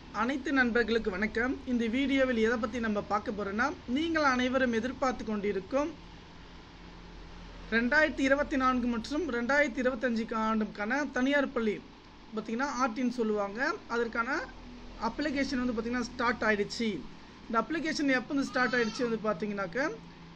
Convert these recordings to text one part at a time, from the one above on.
அனைத்து நண்பர்களுக்கு வணக்கம். இந்த வீடியோவில் எதை பற்றி நம்ம பார்க்க போகிறோன்னா, நீங்கள் அனைவரும் எதிர்பார்த்து கொண்டிருக்கும் 2024 மற்றும் 2025 ஆண்டுக்கான தனியார் பள்ளி பார்த்திங்கன்னா ஆர்டின்னு சொல்லுவாங்க. அதற்கான அப்ளிகேஷன் வந்து பார்த்திங்கன்னா ஸ்டார்ட் ஆகிடுச்சு. இந்த அப்ளிகேஷன் எப்போ வந்து ஸ்டார்ட் ஆகிடுச்சு வந்து பார்த்திங்கனாக்க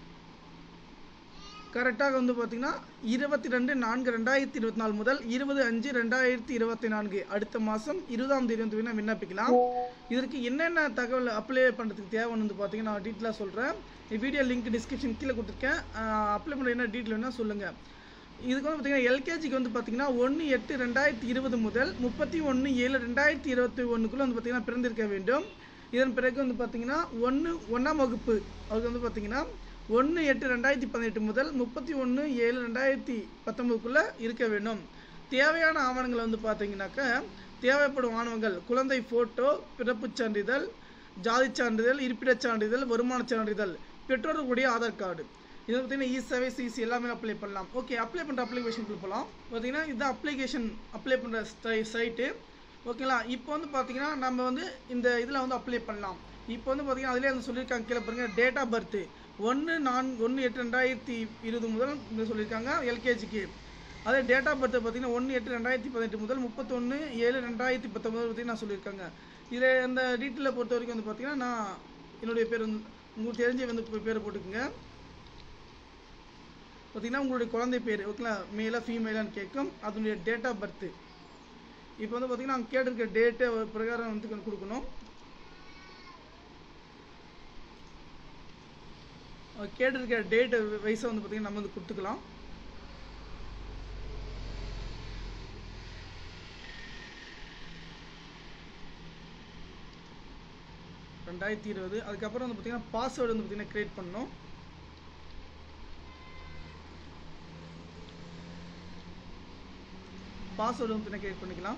கரெக்டாக வந்து பார்த்திங்கன்னா 22/4/2024 முதல் 20/5/2024 அடுத்த மாதம் 20ஆம் தேதி வந்து விண்ணப்பிக்கலாம். இதற்கு என்னென்ன தகவல் அப்ளை பண்ணுறதுக்கு தேவைன்னு வந்து பார்த்திங்கன்னா நான் டீட்டெயிலாக சொல்கிறேன். வீடியோ லிங்க் டிஸ்கிரிப்ஷன் கீழே கொடுத்துருக்கேன். அப்ளை பண்ணுற என்ன டீட்டெயில் வேணால் சொல்லுங்கள். இதுக்கு வந்து பார்த்திங்கன்னா எல்கேஜிக்கு வந்து பார்த்திங்கன்னா 1/8/2020 முதல் 31/7/2021 வந்து பார்த்திங்கன்னா பிறந்திருக்க வேண்டும். இதன் பிறகு வந்து பார்த்திங்கன்னா 1ஆம் வகுப்பு அவருக்கு வந்து பார்த்திங்கன்னா 1/8/2018 முதல் 31/7/2019 இருக்க வேண்டும். தேவையான ஆவணங்களை வந்து பார்த்தீங்கன்னாக்க தேவைப்படும் ஆவணங்கள் குழந்தை ஃபோட்டோ, பிறப்புச் சான்றிதழ், ஜாதி சான்றிதழ், இருப்பிடச் சான்றிதழ், வருமான சான்றிதழ், பெற்றோர்களுடைய ஆதார் கார்டு. இது பார்த்தீங்கன்னா இ-சேவை சிசி எல்லாமே அப்ளை பண்ணலாம். ஓகே, அப்ளை பண்ணுற அப்ளிகேஷனுக்கு போகலாம். பார்த்தீங்கன்னா இதுதான் அப்ளிகேஷன் அப்ளை பண்ணுற சைட்டு. ஓகேங்களா, இப்போ வந்து பார்த்தீங்கன்னா நம்ம வந்து இந்த இதில் வந்து அப்ளை பண்ணலாம். இப்போ வந்து பார்த்தீங்கன்னா அதிலே வந்து சொல்லியிருக்காங்க, கீழே பாருங்கள், டேட் ஆஃப் பர்த்து 1/8/2020 முதல் சொல்லியிருக்காங்க எல்கேஜிக்கு. அதே டேட் ஆஃப் பர்த் பார்த்தீங்கன்னா 1/8/2018 முதல் 31/7/2019 பார்த்தீங்கன்னா சொல்லியிருக்காங்க. இதில் இந்த டீட்டெயிலை பொறுத்த வரைக்கும் வந்து பார்த்தீங்கன்னா நான் என்னுடைய பேர் வந்து உங்களுக்கு தெரிஞ்ச வந்து பேரை போட்டுக்குங்க. பார்த்தீங்கன்னா உங்களுடைய குழந்தை பேர் ஓகேங்களா, மேலா ஃபீமேலான்னு கேட்கும். அதனுடைய டேட் ஆஃப் பர்த்து இப்போ வந்து பார்த்தீங்கன்னா அவங்க கேட்டிருக்க டேட்டு பிரகாரம் வந்து கொடுக்கணும். கேட்டிருக்க டேட் வயசை வந்து பார்த்தீங்கன்னா நம்ம வந்து கொடுத்துக்கலாம். அதுக்கப்புறம் வந்து பார்த்தீங்கன்னா பாஸ்வேர்டு வந்து பார்த்தீங்கன்னா கிரியேட் பண்ணணும். பாஸ்வேர்டு வந்து பார்த்தீங்கன்னா கிரியேட் பண்ணிக்கலாம்.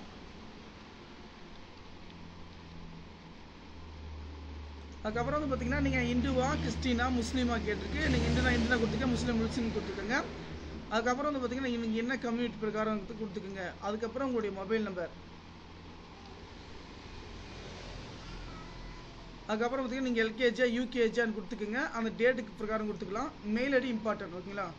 அதுக்கப்புறம் வந்து பார்த்தீங்கன்னா நீங்கள் இந்துவா, கிறிஸ்டினா, முஸ்லீமா கேட்டிருக்கு. நீங்கள் இந்துனா கொடுத்துக்க, முஸ்லீம் கொடுத்துக்கோங்க. அதுக்கப்புறம் வந்து பார்த்தீங்கன்னா நீங்கள் என்ன கம்யூனிட்டி பிரகாரம் கொடுத்துக்குங்க. அதுக்கப்புறம் உங்களுடைய மொபைல் நம்பர். அதுக்கப்புறம் பார்த்தீங்கன்னா நீங்கள் எல்கேஜியா யூகேஜியான்னு கொடுத்துக்குங்க. அந்த டேட்டுக்கு பிரகாரம் கொடுத்துக்கலாம். மெயில் ஐடி இம்பார்ட்டன்ட் ஓகேங்களா.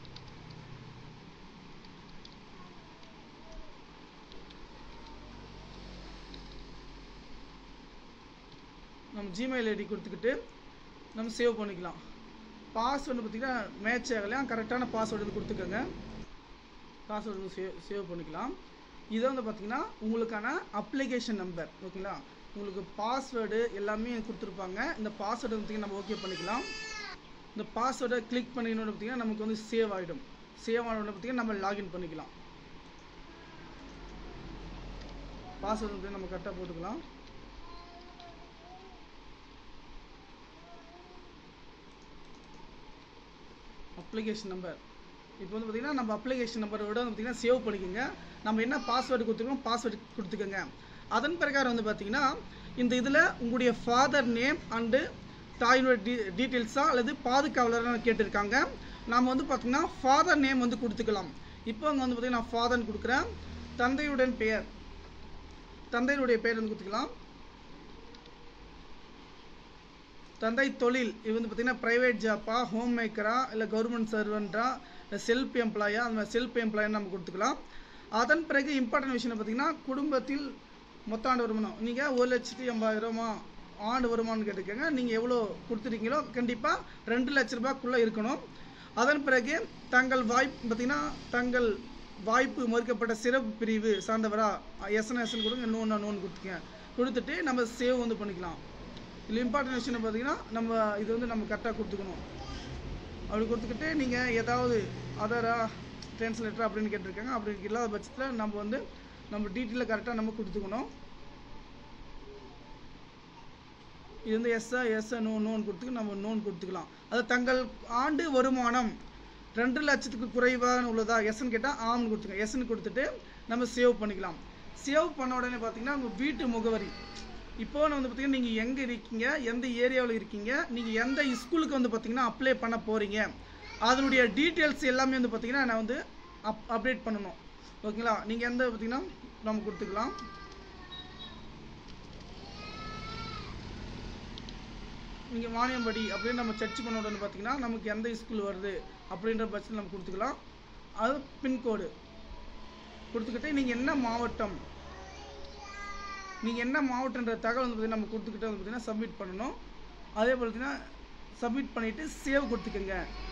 நம்ம ஜிமெயில் ஐடி கொடுத்துக்கிட்டு நம்ம சேவ் பண்ணிக்கலாம். பாஸ்வேர்டு பார்த்திங்கன்னா மேட்ச் ஆகலையா, கரெக்டான பாஸ்வேர்டு வந்து கொடுத்துக்கோங்க. பாஸ்வேர்டு வந்து சேவ் பண்ணிக்கலாம். இதை வந்து பார்த்திங்கன்னா உங்களுக்கான அப்ளிகேஷன் நம்பர் ஓகேங்களா. உங்களுக்கு பாஸ்வேர்டு எல்லாமே கொடுத்துருப்பாங்க. இந்த பாஸ்வேர்டு பார்த்திங்கன்னா நம்ம ஓகே பண்ணிக்கலாம். இந்த பாஸ்வேர்டை கிளிக் பண்ணிக்கணும்னு பார்த்திங்கன்னா நமக்கு வந்து சேவ் ஆகிடும். சேவ் ஆனோன்னு பார்த்திங்கன்னா நம்ம லாகின் பண்ணிக்கலாம். பாஸ்வேர்டு வந்து நம்ம கரெக்டாக போட்டுக்கலாம். அப்ளிகேஷன் நம்பர் இப்போ வந்து பார்த்திங்கன்னா நம்ம அப்ளிகேஷன் நம்பரோட வந்து பார்த்திங்கன்னா சேவ் பண்ணிக்கோங்க. நம்ம என்ன பாஸ்வேர்டு கொடுத்துருக்கோம் பாஸ்வேர்டு கொடுத்துக்கோங்க. அதன் பிரகாரம் வந்து பார்த்திங்கன்னா இந்த இதில் உங்களுடைய ஃபாதர் நேம் அண்டு தாயினுடைய டீட்டெயில்ஸாக அல்லது பாதுகாவலராக கேட்டிருக்காங்க. நம்ம வந்து பார்த்திங்கன்னா ஃபாதர் நேம் வந்து கொடுத்துக்கலாம். இப்போ அங்கே வந்து பார்த்திங்கன்னா நான் ஃபாதர்னு கொடுக்குறேன். தந்தையுடைய பெயர் வந்து கொடுத்துக்கலாம். தந்தை தொழில் இது வந்து பார்த்திங்கன்னா ப்ரைவேட் ஜாப்பா, ஹோம் மேக்கரா, இல்லை கவர்மெண்ட் சர்வெண்ட்டா, இல்லை செல்ஃப் எம்ப்ளாயா, அந்த மாதிரி செல்ஃப் எம்ப்ளாயின்னு நம்ம கொடுத்துக்கலாம். அதன் பிறகு இம்பார்ட்டன்ட் விஷயம் பார்த்திங்கன்னா குடும்பத்தில் மொத்த ஆண்டு வருமானம் நீங்கள் 1,80,000 ஆண்டு வருமானம்னு கேட்டுக்கோங்க. நீங்கள் எவ்வளோ கொடுத்துருக்கீங்களோ கண்டிப்பாக 2 லட்ச ரூபாய்க்குள்ளே இருக்கணும். அதன் பிறகு தங்கள் தங்கள் வாய்ப்பு மறுக்கப்பட்ட சிறப்பு பிரிவு சார்ந்தவரா எஸ்என்எஸ்ன்னு கொடுங்க, நோன் கொடுத்துட்டு நம்ம சேவ் வந்து பண்ணிக்கலாம். இல்லை இம்பார்ட்டன்ட் விஷயம் பார்த்தீங்கன்னா நம்ம இது வந்து நம்ம கரெக்டாக கொடுத்துக்கணும். அப்படி கொடுத்துக்கிட்டு நீங்கள் ஏதாவது அதரா டிரான்ஸ்லேட்டர் அப்படின்னு கேட்டிருக்காங்க. அப்படி இல்லாத பட்சத்தில் நம்ம வந்து நம்ம டீட்டெயிலில் கரெக்டாக நம்ம கொடுத்துக்கணும். இது வந்து எஸ்ஸா நோன் கொடுத்துக்கு நம்ம நோன் கொடுத்துக்கலாம். அது தங்கள் ஆண்டு வருமானம் 2 லட்சத்துக்கு குறைவான உள்ளதா எஸ்ன்னு கேட்டால் ஆம்னு கொடுத்துங்க. எஸ்ன்னு கொடுத்துட்டு நம்ம சேவ் பண்ணிக்கலாம். சேவ் பண்ண உடனே பார்த்தீங்கன்னா உங்கள் வீட்டு முகவரி இப்போ வந்து பார்த்திங்கன்னா நீங்கள் எங்கே இருக்கீங்க, எந்த ஏரியாவில் இருக்கீங்க, நீங்கள் எந்த ஸ்கூலுக்கு வந்து பார்த்திங்கன்னா அப்ளை பண்ண போகிறீங்க, அதனுடைய டீட்டெயில்ஸ் எல்லாமே வந்து பார்த்திங்கன்னா நான் வந்து அப்டேட் பண்ணணும் ஓகேங்களா. நீங்கள் எந்த பார்த்திங்கன்னா நம்ம கொடுத்துக்கலாம். நீங்கள் வாணியம்பாடி அப்படின்னு நம்ம சர்ச் பண்ண உடனே பார்த்தீங்கன்னா நமக்கு எந்த ஸ்கூல் வருது அப்படின்ற பட்சத்தில் நம்ம கொடுத்துக்கலாம். அது பின்கோடு கொடுத்துக்கிட்டு நீங்கள் என்ன மாவட்டன்ற தகவல் வந்து பார்த்தீங்கன்னா நம்ம கொடுத்துக்கிட்டு வந்து பார்த்தீங்கன்னா சப்மிட் பண்ணணும். அதே போல் பார்த்தீங்கன்னா சப்மிட் பண்ணிவிட்டு சேவ் கொடுத்துக்கோங்க.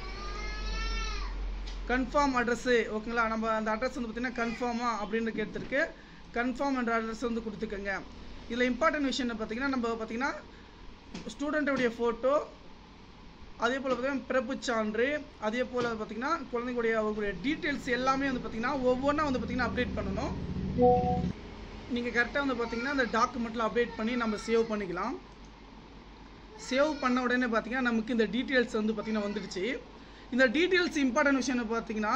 கன்ஃபார்ம் அட்ரஸ்ஸு ஓகேங்களா, நம்ம அந்த அட்ரஸ் வந்து பார்த்தீங்கன்னா கன்ஃபார்மா அப்படின்னு கேட்டிருக்கு. கன்ஃபார்ம் என்ற அட்ரஸ் வந்து கொடுத்துக்கோங்க. இதில் இம்பார்ட்டன்ட் விஷயம் பார்த்தீங்கன்னா நம்ம பார்த்தீங்கன்னா ஸ்டூடெண்ட்டுடைய ஃபோட்டோ, அதே போல் பார்த்தீங்கன்னா பிறப்பு சான்று, அதே போல் பார்த்தீங்கன்னா குழந்தைங்களுடைய அவர்களுடைய டீட்டெயில்ஸ் எல்லாமே வந்து பார்த்தீங்கன்னா ஒவ்வொன்றா வந்து பார்த்தீங்கன்னா அப்டேட் பண்ணணும். நீங்கள் கரெக்டாக வந்து பார்த்தீங்கன்னா அந்த டாக்குமெண்ட்டில் அப்டேட் பண்ணி நம்ம சேவ் பண்ணிக்கலாம். சேவ் பண்ண உடனே பார்த்தீங்கன்னா நமக்கு இந்த டீட்டெயில்ஸ் வந்து பார்த்தீங்கன்னா வந்துடுச்சு. இந்த டீட்டெயில்ஸ் இம்பார்ட்டன்ட் விஷயம் பார்த்தீங்கன்னா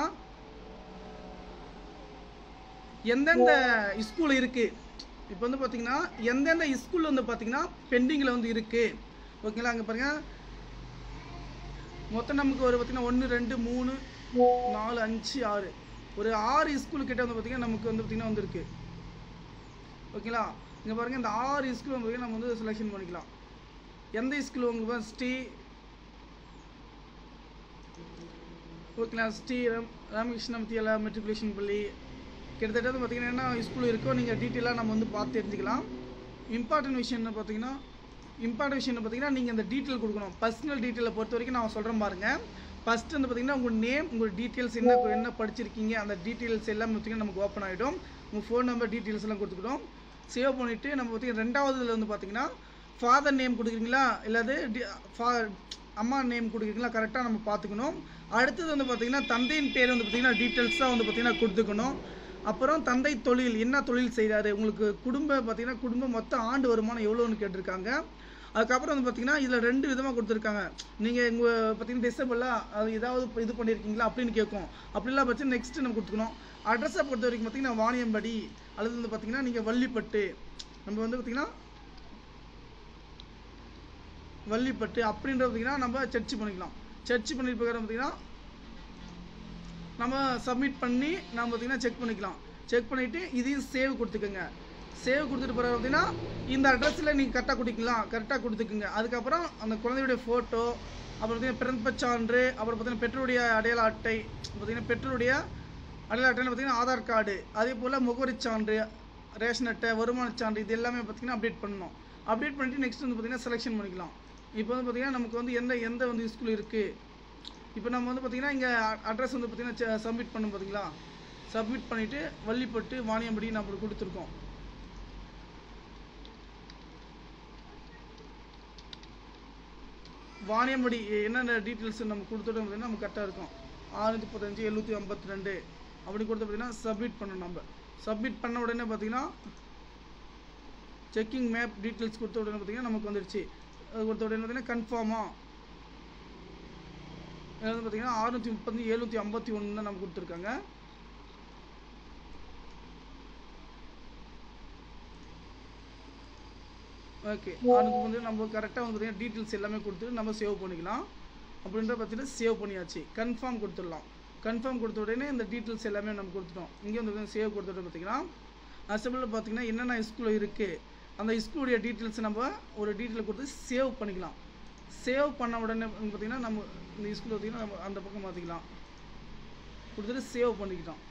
எந்தெந்த ஸ்கூல் இருக்குது, இப்போ வந்து பார்த்தீங்கன்னா எந்தெந்த ஸ்கூல் வந்து பார்த்தீங்கன்னா பெண்டிங்கில் வந்து இருக்குது ஓகேங்களா. அங்கே பாருங்கள் மொத்தம் நமக்கு ஒரு பார்த்தீங்கன்னா 1 2 3 4 5 6 ஒரு 6 ஸ்கூல் கிட்ட வந்து பார்த்தீங்கன்னா நமக்கு வந்து பார்த்தீங்கன்னா வந்துருக்கு ஓகேங்களா. இங்கே பாருங்கள் இந்த 6 ஸ்கூல் வந்து பார்த்தீங்கன்னா நம்ம வந்து செலெக்ஷன் பண்ணிக்கலாம். எந்த ஸ்கூல் உங்களுக்கு ஸ்ரீ ஓகேங்களா, ஸ்ரீ ராமகிருஷ்ண வித்யாலயா மெட்ரிகுலேஷன் பள்ளி கிட்டத்தட்ட வந்து பார்த்தீங்கன்னா என்ன ஸ்கூல் இருக்கோ நீங்கள் டீட்டெயிலாக நம்ம வந்து பார்த்து தெரிஞ்சுக்கலாம். இம்பார்ட்டன்ட் விஷயம் என்ன பார்த்தீங்கன்னா நீங்கள் இந்த டீட்டெயில் கொடுக்கணும். பர்சனல் டீட்டெயிலை பொறுத்த வரைக்கும் நான் சொல்கிறேன் பாருங்கள். ஃபஸ்ட்டு வந்து பார்த்தீங்கன்னா உங்கள் நேம், உங்கள் டீட்டெயில்ஸ் என்ன படிச்சிருக்கீங்க அந்த டீட்டெயில்ஸ் எல்லாம் பார்த்தீங்கன்னா நமக்கு ஓப்பன் ஆகிடும். உங்கள் ஃபோன் நம்பர் டீட்டெயில்ஸ் எல்லாம் கொடுத்துக்கிட்டோம். சேவ் பண்ணிவிட்டு நம்ம பார்த்தீங்கன்னா ரெண்டாவதுல வந்து பார்த்தீங்கன்னா ஃபாதர் நேம் கொடுக்குறீங்களா இல்லாது அம்மா நேம் கொடுக்குறீங்களா கரெக்டாக நம்ம பார்த்துக்கணும். அடுத்தது வந்து பார்த்தீங்கன்னா தந்தையின் பேர் வந்து பார்த்தீங்கன்னா டீட்டெயில்ஸாக வந்து பார்த்தீங்கன்னா கொடுத்துக்கணும். அப்புறம் தந்தை தொழில் என்ன தொழில் செய்கிறாரு, உங்களுக்கு குடும்பம் மொத்த ஆண்டு வருமானம் எவ்வளோன்னு கேட்டிருக்காங்க. அதுக்கப்புறம் வந்து பார்த்தீங்கன்னா இதில் 2 விதமாக கொடுத்துருக்காங்க. நீங்கள் உங்கள் பார்த்தீங்கன்னா டிசபிளாக அது ஏதாவது இது பண்ணியிருக்கீங்களா அப்படின்னு கேட்கும். அப்படிலாம் பட்சம் நெக்ஸ்ட்டு நம்ம கொடுத்துக்கணும். அட்ரஸை பொறுத்த வரைக்கும் பார்த்தீங்கன்னா வாணியம்பாடி அல்லது வந்து பார்த்தீங்கன்னா நீங்கள் வள்ளிப்பட்டு, நம்ம வந்து பார்த்தீங்கன்னா வள்ளிப்பட்டு அப்படின்ற பார்த்தீங்கன்னா நம்ம சர்ச் பண்ணிக்கலாம். சர்ச் பண்ணிட்டு பார்த்தீங்கன்னா நம்ம சப்மிட் பண்ணி நம்ம பார்த்தீங்கன்னா செக் பண்ணிக்கலாம். செக் பண்ணிவிட்டு இதையும் சேவ் கொடுத்துக்கோங்க. சேவ் கொடுத்துட்டு பிறகு பார்த்தீங்கன்னா இந்த அட்ரஸில் நீங்கள் கரெக்டாக கொடுத்துக்குங்க. அதுக்கப்புறம் அந்த குழந்தையுடைய ஃபோட்டோ, அப்புறம் பார்த்தீங்கன்னா பிறப்பு சான்று, அப்புறம் பார்த்தீங்கன்னா பெற்றோருடைய அடையாள அட்டை, பார்த்தீங்கன்னா பெற்றோருடைய அடையாள அட்டையில் பார்த்தீங்கன்னா ஆதார் கார்டு, அதே போல் முகவரி சான்று, ரேஷன் அட்டை, வருமான சான்று, இது எல்லாமே பார்த்தீங்கன்னா அப்டேட் பண்ணணும். அப்டேட் பண்ணிவிட்டு நெக்ஸ்ட் வந்து பார்த்தீங்கன்னா செலெக்ஷன் பண்ணிக்கலாம். இப்போ வந்து பார்த்தீங்கன்னா நமக்கு வந்து எந்த வந்து ஸ்கூல் இருக்குது, இப்போ நம்ம வந்து பார்த்தீங்கன்னா இங்கே அட்ரஸ் வந்து பார்த்தீங்கன்னா சப்மிட் பண்ணணும் பார்த்தீங்களா. சப்மிட் பண்ணிவிட்டு வள்ளிப்பட்டு வாணியம்பாடி நம்ம கொடுத்துருக்கோம். வாணியம்பாடி என்னென்ன டீட்டெயில்ஸ் நம்ம கொடுத்துட்டோம் பார்த்தீங்கன்னா நம்ம கரெக்டாக இருக்கும். 635 752 அப்படி கொடுத்து பார்த்தீங்கன்னா சப்மிட் பண்ணணும். நம்ம சப்மிட் பண்ண உடனே பார்த்தீங்கன்னா செக்கிங் மேப் டீட்டெயில்ஸ் கொடுத்த உடனே பார்த்தீங்கன்னா நமக்கு வந்துடுச்சு. அது கொடுத்த உடனே பார்த்தீங்கன்னா கன்ஃபார்மாக வந்து பார்த்தீங்கன்னா 630 751 தான் நம்ம கொடுத்துருக்காங்க. ஓகே, அதுக்கு வந்து நம்ம கரெக்டாக வந்து பார்த்தீங்கன்னா டீட்டெயில்ஸ் எல்லாமே கொடுத்துட்டு நம்ம சேவ் பண்ணிக்கலாம். அப்படின்ற பார்த்தீங்கன்னா சேவ் பண்ணியாச்சு. கன்ஃபார்ம் கொடுத்துடலாம். கன்ஃபார்ம் கொடுத்த உடனே இந்த டீட்டெயில்ஸ் எல்லாமே நம்ம கொடுத்துட்டோம். இங்கே வந்து சேவ் கொடுத்துட்டு பார்த்தீங்கன்னா அசம்பிளில் பார்த்தீங்கன்னா என்னென்ன ஸ்கூல் இருக்குது அந்த ஸ்கூலுடைய டீட்டெயில்ஸ் நம்ம ஒரு டீட்டெயில் கொடுத்து சேவ் பண்ணிக்கலாம். சேவ் பண்ண உடனே பார்த்தீங்கன்னா நம்ம இந்த ஸ்கூல் பார்த்தீங்கன்னா நம்ம அந்த பக்கம் மாற்றிக்கலாம். கொடுத்துட்டு சேவ் பண்ணிக்கிட்டோம்.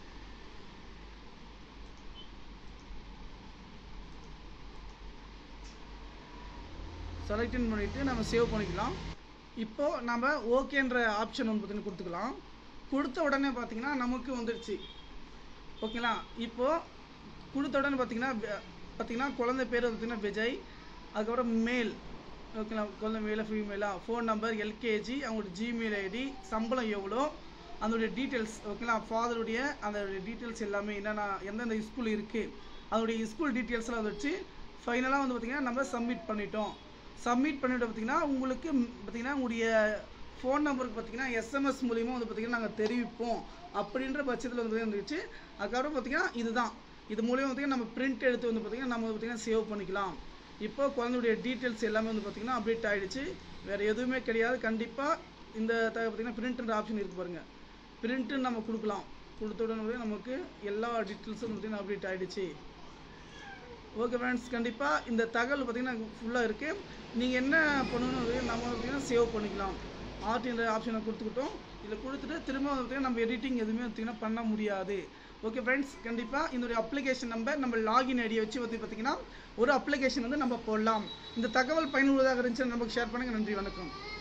செலக்டின் பண்ணிவிட்டு நம்ம சேவ் பண்ணிக்கலாம். இப்போது நம்ம ஓகேன்ற ஆப்ஷன் வந்து பார்த்தீங்கன்னா கொடுத்துக்கலாம். கொடுத்த உடனே பார்த்தீங்கன்னா நமக்கு வந்துடுச்சு ஓகேங்களா. இப்போது கொடுத்த உடனே பார்த்தீங்கன்னா குழந்தை பேர் பார்த்தீங்கன்னா விஜய், அதுக்கப்புறம் மேல் ஓகேங்களா, குழந்தை மேலே ஃபீமேலா, ஃபோன் நம்பர், எல்கேஜி, அவங்களோட ஜிமெயில் ஐடி, சம்பளம் எவ்வளோ, அதனுடைய டீட்டெயில்ஸ் ஓகேங்களா, ஃபாதருடைய அந்த டீட்டெயில்ஸ் எல்லாமே என்னென்ன எந்தெந்த ஸ்கூல் இருக்குது அதனுடைய ஸ்கூல் டீட்டெயில்ஸ்லாம் அதை வச்சு ஃபைனலாக வந்து பார்த்திங்கன்னா நம்ம சப்மிட் பண்ணிட்டோம். சப்மிட் பண்ணிவிட்டு பார்த்திங்கன்னா உங்களுக்கு பார்த்திங்கன்னா உங்களுடைய ஃபோன் நம்பருக்கு பார்த்திங்கன்னா எஸ்எம்எஸ் மூலிமா வந்து பார்த்திங்கன்னா நாங்கள் தெரிவிப்போம் அப்படின்ற பட்சத்தில் வந்து இருந்துச்சு. அதுக்கப்புறம் பார்த்திங்கன்னா இதுதான் இது மூலிமா பார்த்திங்கன்னா நம்ம பிரிண்ட் எடுத்து வந்து பார்த்திங்கன்னா நம்ம பார்த்திங்கன்னா சேவ் பண்ணிக்கலாம். இப்போ குழந்தையுடைய டீட்டெயில்ஸ் எல்லாமே வந்து பார்த்திங்கன்னா அப்டேட் ஆகிடுச்சு. வேறு எதுவுமே கிடையாது. கண்டிப்பாக இந்த பார்த்திங்கன்னா பிரிண்ட்ன்ற ஆப்ஷன் இருக்குது பாருங்கள். பிரிண்ட்டுன்னு நம்ம கொடுக்கலாம். கொடுத்த உடனே நமக்கு எல்லா டீட்டெயில்ஸும் பார்த்திங்கன்னா அப்டேட் ஆகிடுச்சு. ஓகே ஃப்ரெண்ட்ஸ், கண்டிப்பாக இந்த தகவல் பார்த்தீங்கன்னா ஃபுல்லாக இருக்குது. நீங்கள் என்ன பண்ணணும், நம்ம பார்த்தீங்கன்னா சேவ் பண்ணிக்கலாம். ஆர்டின்ற ஆப்ஷனை கொடுத்துக்கிட்டோம். இதில் கொடுத்துட்டு திரும்ப பார்த்தீங்கன்னா நம்ம எடிட்டிங் எதுவுமே பார்த்தீங்கன்னா பண்ண முடியாது. ஓகே ஃப்ரெண்ட்ஸ், கண்டிப்பாக இதனுடைய அப்ளிகேஷன் நம்பர் நம்ம லாகின் ஐடியை வச்சு பார்த்தீங்கன்னா ஒரு அப்ளிகேஷன் வந்து நம்ம போடலாம். இந்த தகவல் பயனுள்ளதாக இருந்துச்சுன்னா நமக்கு ஷேர் பண்ணுங்கள். நன்றி, வணக்கம்.